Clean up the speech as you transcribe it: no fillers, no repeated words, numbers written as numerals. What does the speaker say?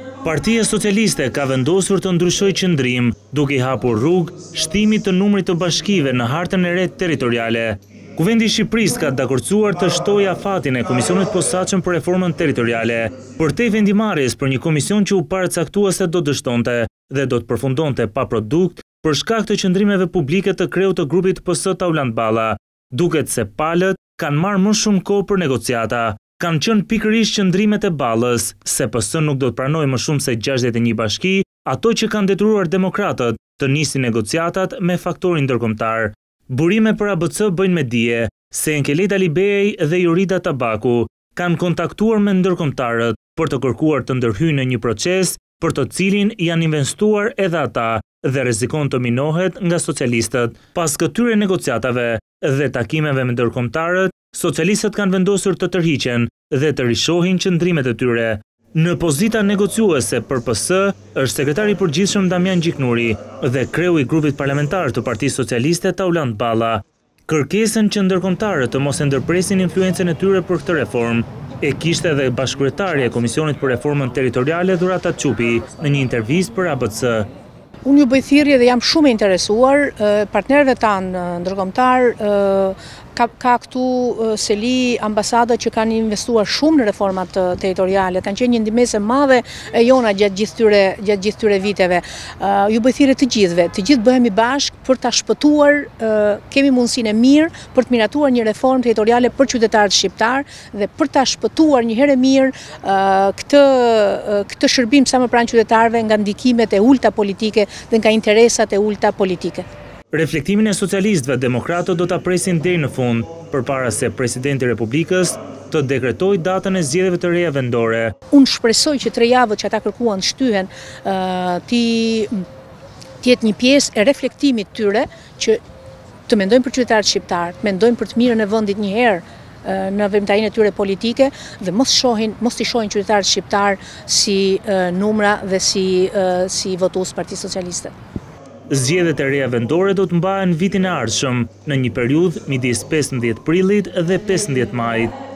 Partia Socialiste ka vendosur të ndryshojë qëndrim, duke i hapur rrugë shtimit të numrit të bashkive në hartën e re territoriale. Kuvendi i Shqipërisë ka dakordsuar të shtojë afatin e Komisionit Posaçëm për Reformën Territoriale, përtej vendimarrjes për një komision që u paracaktua se do dështonte dhe do të përfundonte pa produkt për shkak të qëndrimeve publike të kreut të grupit PS Tauland Balla. Duket se palët kanë marrë më shumë kohë për negociata. Kanë qenë pikërisht qëndrimet e Ballës, se PS nuk do të pranojë më shumë se 61 bashki, ato që kanë detyruar demokratët të nisin negociatat me faktorin ndërkombëtar. Burime për ABC bëjnë me dije se Enkeleta Libej dhe Jorida Tabaku kanë kontaktuar me ndërkombëtarët për të kërkuar të ndërhyjnë në një proces për të cilin janë investuar edhe ata dhe rrezikon të minohet nga socialistët. Pas këtyre negociatave dhe takimeve me ndërkombëtarët, socialistët kanë vendosur të tërhiqen dhe të rishohin qëndrimet e tyre. Në pozita negociuese për PS është sekretari i përgjithshëm Damian Gjiknuri dhe kreu i grupit parlamentar të Partisë Socialiste Tauland Balla. Kërkesën që ndërkombëtarët të mos e ndërpresin influencën e tyre për këtë reformë e kishte edhe bashkëkryetari e Komisionit për Reformën Territoriale Dhurata Çupi në një intervistë për ABC. Unë ju bëj thirrje dhe jam shumë e interesuar, partnerëve tanë ndërkombëtar, ka këtu seli ambasada që kanë investuar shumë në reformat territoriale, kanë qenë një ndihmëse e madhe e jona gjatë gjithë këtyre viteve. Ju bëj thirrje të gjithë bëhemi bashkë për ta shpëtuar, kemi mundësinë e mirë për të miratuar një reformë territoriale për qytetarët shqiptar dhe për ta shpëtuar një herë mirë këtë shërbim sa më pranë qytetarëve nga ndikimet e ulta politike dhe nga interesat e ulta politike. Reflektimin e socialistëve demokratët do ta presin deri në fund, përpara se presidenti i Republikës të dekretojë datën e zgjedhjeve të reja vendore. Unë shpresoj që 3 javët që ata kërkuan shtyhen të jetë një pjesë e reflektimit tyre që të mendojnë për qytetarët shqiptar, të mendojnë për të mirën e vendit një herë në veprimtarinë e tyre politike dhe mos i shohin qytetarët shqiptar si numra dhe si votues Partisë Socialiste. Zgjedhjet e reja vendore do të mbahen vitin e ardhshëm në një periudhë midis 15 prillit dhe 15 majit.